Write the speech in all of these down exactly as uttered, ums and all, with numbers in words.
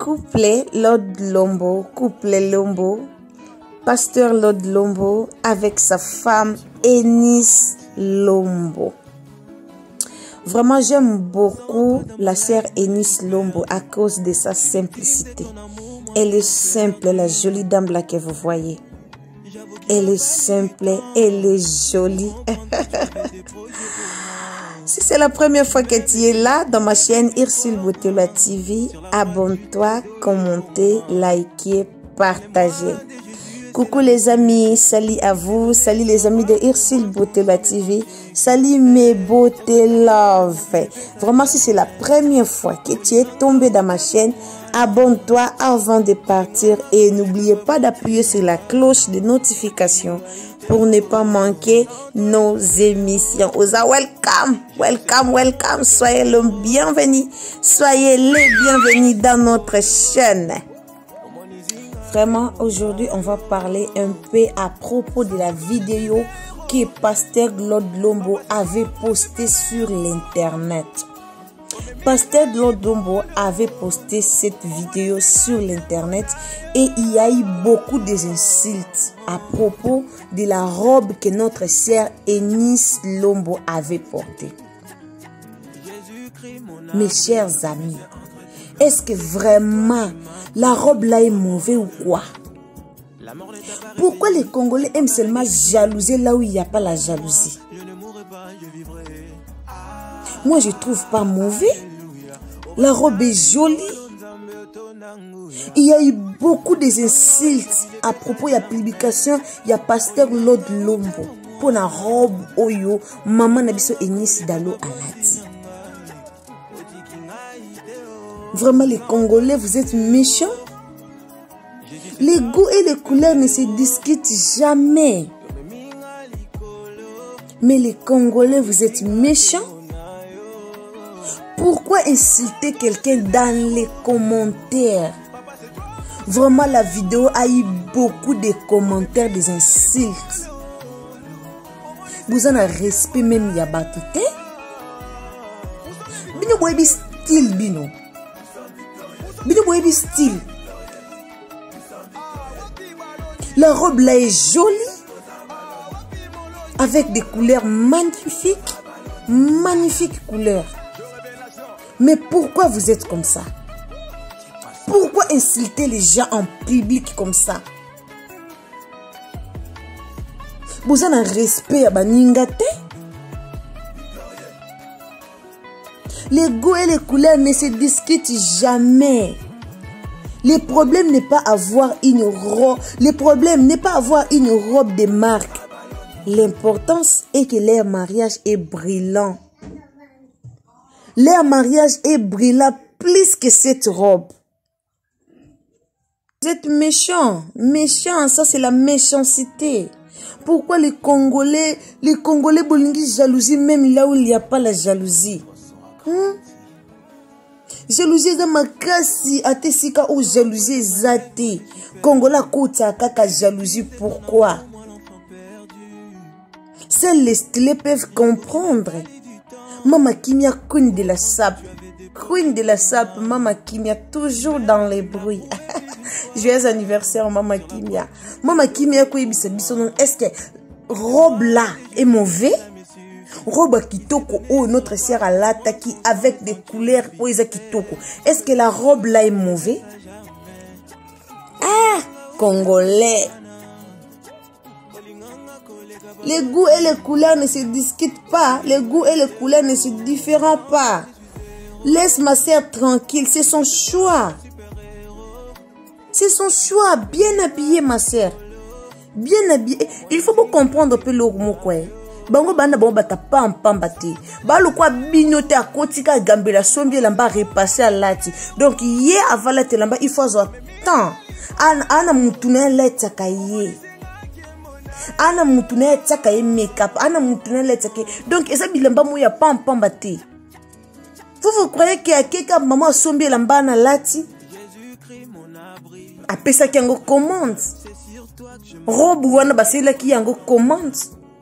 couple Lord Lombo, couple Lombo, pasteur Lord Lombo avec sa femme Eunice Lombo. Vraiment, j'aime beaucoup la sœur Eunice Lombo à cause de sa simplicité. Elle est simple, la jolie dame là que vous voyez. Elle est simple, elle est jolie. Si c'est la première fois que tu es là dans ma chaîne Ursule Botellois T V, abonne-toi, commentez, likez, partagez. Coucou les amis, salut à vous, salut les amis de Ursule Botellois T V, salut mes beautés love. Vraiment, si c'est la première fois que tu es tombé dans ma chaîne, abonne-toi avant de partir et n'oubliez pas d'appuyer sur la cloche de notification pour ne pas manquer nos émissions. Osa, welcome, welcome, welcome. Soyez le bienvenu, soyez les bienvenus dans notre chaîne. Vraiment, aujourd'hui, on va parler un peu à propos de la vidéo que Pasteur Lord Lombo avait postée sur l'internet. Pasteur Lord Lombo avait posté cette vidéo sur l'internet et il y a eu beaucoup d'insultes à propos de la robe que notre sœur Eunice Lombo avait portée. Mes chers amis, est-ce que vraiment la robe là est mauvaise ou quoi? Pourquoi les Congolais aiment seulement jalouser là où il n'y a pas la jalousie? Moi, je trouve pas mauvais. La robe est jolie. Il y a eu beaucoup d'insultes à propos de la publication. Il y a Pasteur Lord Lombo pour la robe Oyo. Maman Nabiso Eunice Dalo Alati. Vraiment, les Congolais, vous êtes méchants. Les goûts et les couleurs ne se discutent jamais. Mais les Congolais, vous êtes méchants. Pourquoi insulter quelqu'un dans les commentaires? Vraiment, la vidéo a eu beaucoup de commentaires, des insultes. Vous en avez respect même Yabatute. Bino boyebi style bino. Bino boyebi style. La robe là est jolie. Avec des couleurs magnifiques. Magnifiques couleurs. Mais pourquoi vous êtes comme ça? Pourquoi insulter les gens en public comme ça? Vous avez un respect à Baningate? Les goûts et les couleurs ne se discutent jamais. Le problème n'est pas avoir une robe. Le problème n'est pas avoir une robe de marque. L'importance est que leur mariage est brillant. Leur mariage est brillant plus que cette robe. Vous êtes méchants, méchants, ça c'est la méchanceté. Pourquoi les Congolais, les Congolais bolingi jalousie même là où il n'y a pas la jalousie? Hmm? Jalousie dans ma kasi, atesika ou jalousie zate. Congolais kota kaka jalousie, pourquoi? Seuls les stylés peuvent comprendre. Mama Kimia, queen de la sape. Queen de la sape, Mama Kimia, toujours dans les bruits. Joyeux anniversaire, Mama Kimia. Mama Kimia, est-ce que robe là est mauvais? Robe kitoko, oh, notre sœur à l'ataki avec des couleurs, oh, kitoko. Est-ce que la robe là est mauvais? Ah, Congolais. Les goûts et les couleurs ne se discutent pas. Les goûts et les couleurs ne se différencient pas. Laisse ma sœur tranquille. C'est son choix. C'est son choix. Bien habillé, ma sœur. Bien habillé. Il faut pas comprendre un peu le mot quoi. Bango banda bango bata pam pam bate. Ba lo kwa binote à kotika gambela sombi lamba repasser à lati. Donc hier avant la lamba il faut avoir temps. Ana ana mutuna leta kaye. Ana mutune tsaka ye make-up, ana mutune le tsaka. Donc esa bilamba mo ya pam pam bate. Vous vous croyez qu'il y a quelqu'un maman sombi lamba na lati? Apesa ki yango commande. Robe wana basela ki yango commande.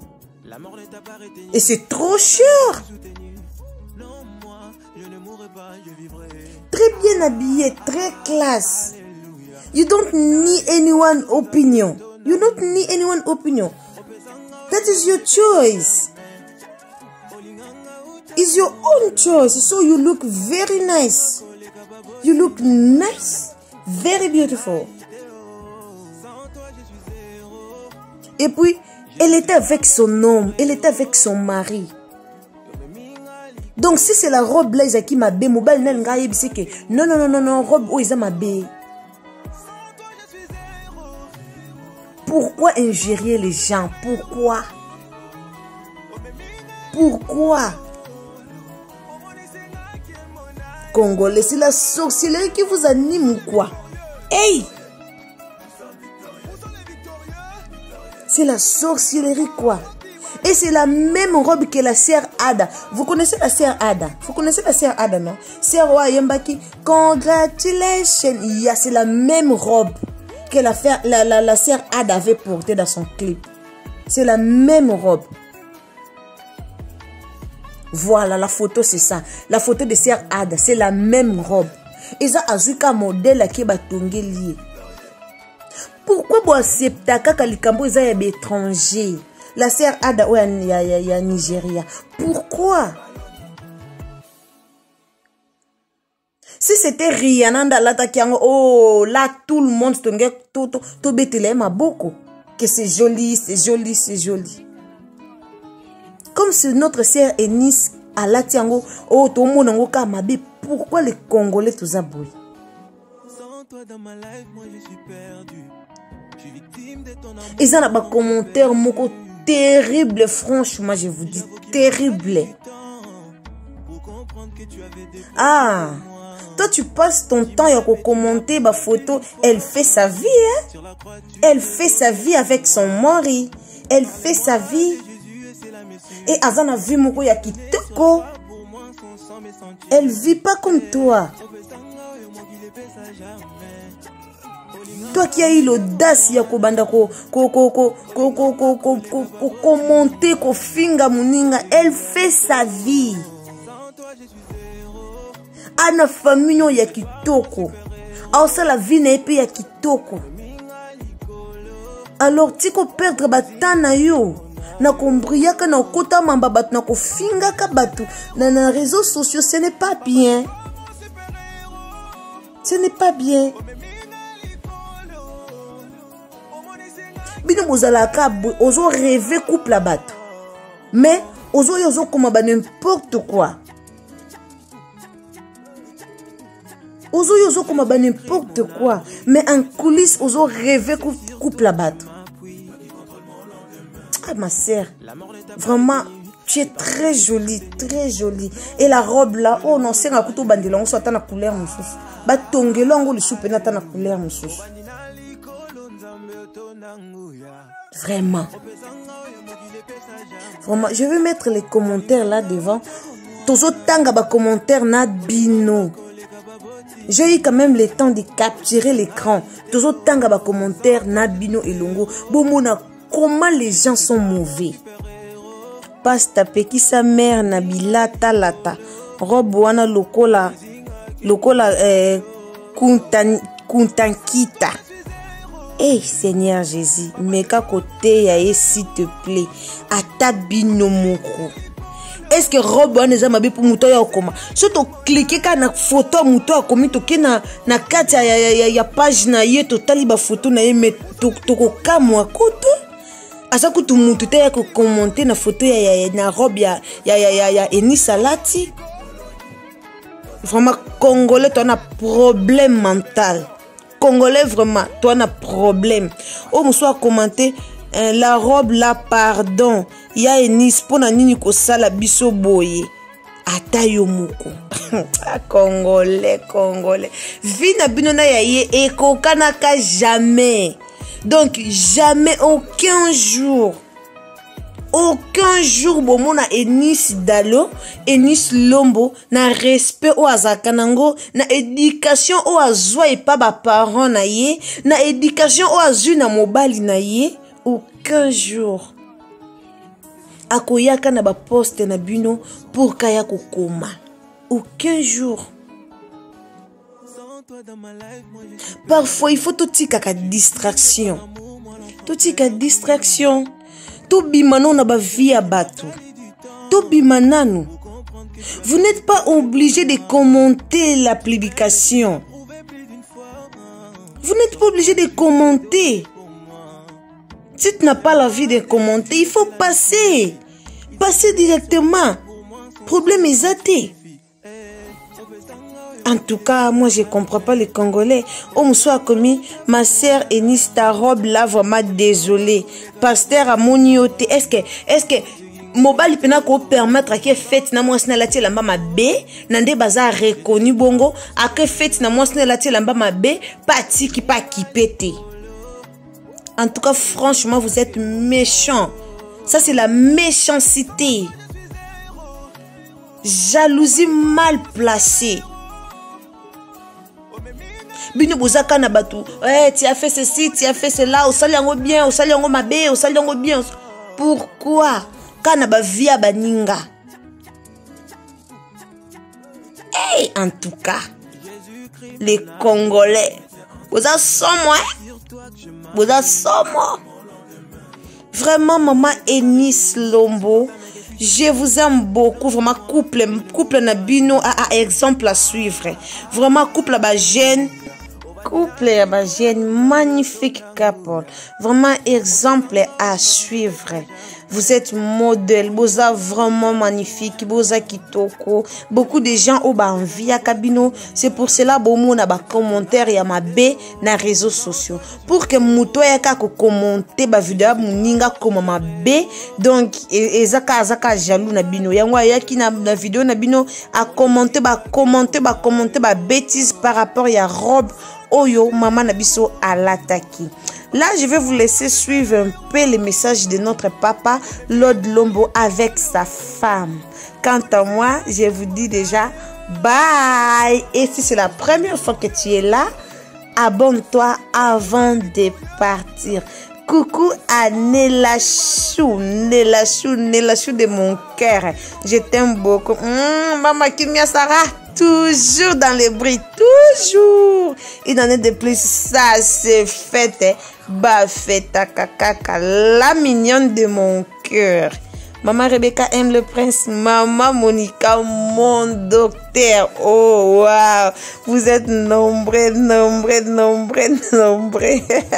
Et c'est trop cher. très bien habillé, très classe. You don't need anyone's opinion. You don't need anyone's opinion. That is your choice. It's your own choice. So you look very nice. You look nice. Very beautiful. Et puis, elle était avec son homme. Elle était avec son mari. Donc, si c'est la robe là, qui m'a bé, mobile, non, non, non, non, non, robe, oh, ils m'a bé. Pourquoi injurier les gens? Pourquoi? Pourquoi? Congolais, c'est la sorcellerie qui vous anime ou quoi? Hey! C'est la sorcellerie quoi? Et c'est la même robe que la sœur Ada. Vous connaissez la sœur Ada? Vous connaissez la sœur Ada, non? Sœur Wayembaki, congratulations. C'est la même robe que la, la, la, la sœur Ada avait portée dans son clip. C'est la même robe. Voilà, la photo c'est ça. La photo de sœur Ada, c'est la même robe. Et ça a un modèle qui va tomber lié. Pourquoi vous acceptez que les Cambodgiens sont étrangers? La sœur Ada ou ya Nigeria. Pourquoi? Si c'était Rihanna dans l'attaque, oh là tout le monde tout tout tout bétile ma beaucoup. Que c'est joli, c'est joli, c'est joli. Comme c'est notre sœur Eunice à la tiango, oh tout le monde en oka mabe. Pourquoi les Congolais tous aboués? Sans toi dans ma life, moi je suis perdu. Je suis victime de ton amour. Et ça n'a pas commentaire moko terrible, franchement je vous dis terrible. Ah, toi tu passes ton temps à commenter ma photo. Elle fait sa vie, hein? Elle fait sa vie avec son mari. Elle fait sa vie. Et Azana vu moko ya kitoko. Elle vit pas comme toi. Toi qui as eu l'audace ya kobanda ko ko ko ko ko ko ko ko ko ko commenter ko finga muninga, elle fait sa vie. Ana famille ya kitoko. Asa la vie na pe ya kitoko. Alors tu ko perdre batana yo. Na kombria ka na kota mamba bat na ko finga ka batu na na réseaux sociaux, ce n'est pas bien. Ce n'est pas bien. Bino bozala ka ozo rêver couple la batte. Mais ozo yozo comme n'importe quoi. Ozo yozo comme n'importe quoi. Mais en coulisses ozo rêver couple la batte. Ah ma sœur, vraiment tu es très jolie, très jolie. Et la robe là, oh non, c'est un couteau bandé là, on soit à la couleur moussous. Ba tongelongo le soupe na ta na couleur moussous. Vraiment. Vraiment, je vais mettre les commentaires là devant. Tozo tanga ba commentaire na bino. J'ai eu quand même le temps de capturer l'écran. Tozo tanga ba commentaire na bino et longo. Bomona comment les gens sont mauvais. Pasta peki sa mère na bilata lata. Robe wana lokola lokola eh, kuntan kuntankita. Eh, Seigneur Jésus, meka côté ya s'il te plaît, ata bino moko. Est-ce que robe wana za mabe pour muto ya koma? So to cliquer ka na photo muto akomi to ke na na kati ya ya ya page na ye to tali ba photo na ye met to to ko kamwa kutu. Asa kutu mutu te ya ko commenter na photo ya ya na robe ya ya ya ya Eunice Alati. Vraiment Congolais, tu as un problème mental. Congolais, vraiment, tu as un problème. Oh, monsieur a commenté, euh, la robe là, pardon. Il y a une Nice pour nani ko sala biso boye. Ata yo moko. Congolais, Congolais. Vina binona ya ye eko kanaka jamais. Donc, jamais, aucun jour. Aucun jour bon na Eunice Dalo, Eunice Lombo na respect o azakanango, na éducation o azwa et pas ba parents na ye, na éducation o azu na mobali na ye, aucun jour. Akoyaka na ba poste na bino pour kaya kokoma. Aucun jour. Parfois, il faut tout tika distraction. Tout tika distraction. Tout bimano na ba vie à batu. Tout bimananu. Vous n'êtes pas obligé de commenter la publication. Vous n'êtes pas obligé de commenter. Si tu n'as pas l'envie de commenter, il faut passer. Passer directement. Problème est zaté. En tout cas, moi je comprends pas les Congolais. Oh, monsieur a commis, ma sœur Enis, ta robe là, vraiment désolé. Pasteur à monioté. Est-ce que, est-ce que, mobile pena ko permettre que fête na moi sna la tie lamba mabe, nande baza reconnu bongo, a que fête na moi sna la tie lamba mabe, pati qui pas qui pété. En tout cas, franchement, vous êtes méchants. Ça, c'est la méchanceté. Jalousie mal placée. Bino bozaka na batu. Eh, tu as fait ceci, tu as fait cela, au saliango bien, au saliango mabe, au saliango bien. Pourquoi? Kana ba via baninga. Hey, en tout cas, les Congolais, vous avez somme, vous avez somme. Vraiment, maman Enis Lombo, je vous aime beaucoup. Vraiment, couple, couple Nabino a un exemple à suivre. Vraiment, couple à jeune. Couple à jeune, magnifique couple. Vraiment, exemple à suivre. Vous êtes modèle, vous êtes vraiment magnifique, vous êtes kitoko. Beaucoup de gens ont envie à Kabino. C'est pour cela que vous avez des commentaires et ma b dans les réseaux sociaux. Pour que vous ayez commenté la vidéo, vous comme ma b. Donc, et zaka zaka jaloux na bino. Yangwa yaki na la vidéo na bino a commenté, ba commenté, ba commenté, ba bêtise par rapport à la robe. Oyo, maman nabiso à l'attaquer. Là, je vais vous laisser suivre un peu les messages de notre papa, Lord Lombo, avec sa femme. Quant à moi, je vous dis déjà bye. Et si c'est la première fois que tu es là, abonne-toi avant de partir. Coucou à Nelachou, Nelachou, Nelachou de mon cœur. Je t'aime beaucoup. Mmh, Maman Kimia Sarah. Toujours dans les bruits, toujours. Il en est de plus, ça c'est fait. Bah, fait ta caca, la mignonne de mon cœur. Maman Rebecca aime le prince. Maman Monica, mon docteur. Oh, waouh. Vous êtes nombreux, nombreux, nombreux, nombreux.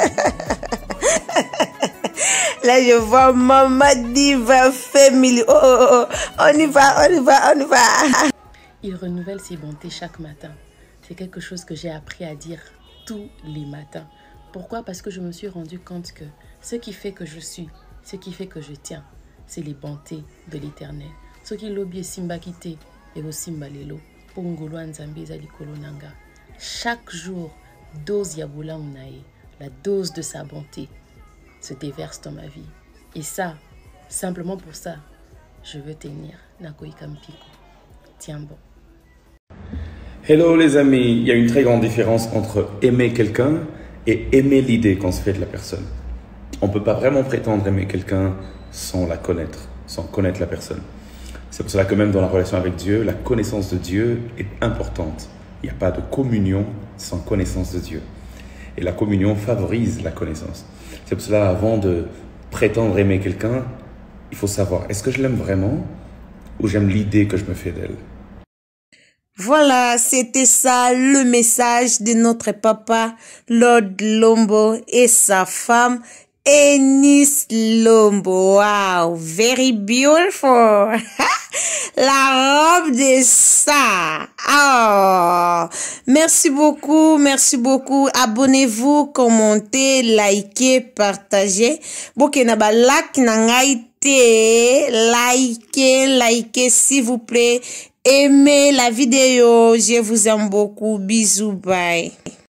Là, je vois Maman Diva Family. Oh, oh, oh. On y va, on y va, on y va. Il renouvelle ses bontés chaque matin. C'est quelque chose que j'ai appris à dire tous les matins. Pourquoi? Parce que je me suis rendu compte que ce qui fait que je suis, ce qui fait que je tiens, c'est les bontés de l'Éternel. Ce qui lobby simba kite et au simba lelo. Pongolo nzambe za likolo nanga. Chaque jour, dose yaboula unae, la dose de sa bonté se déverse dans ma vie. Et ça, simplement pour ça, je veux tenir Nakoika Mpiko. Tiens bon. Hello les amis, il y a une très grande différence entre aimer quelqu'un et aimer l'idée qu'on se fait de la personne. On ne peut pas vraiment prétendre aimer quelqu'un sans la connaître, sans connaître la personne. C'est pour cela que même dans la relation avec Dieu, la connaissance de Dieu est importante. Il n'y a pas de communion sans connaissance de Dieu. Et la communion favorise la connaissance. C'est pour cela, avant de prétendre aimer quelqu'un, il faut savoir, est-ce que je l'aime vraiment ou j'aime l'idée que je me fais d'elle? Voilà, c'était ça le message de notre papa, Lord Lombo et sa femme, Enis Lombo. Wow, very beautiful. La robe de ça. Oh, merci beaucoup, merci beaucoup. Abonnez-vous, commentez, likez, partagez. Bokenaba like nangaite, likez, likez s'il vous plaît. Aimez la vidéo. Je vous aime beaucoup. Bisous, bye.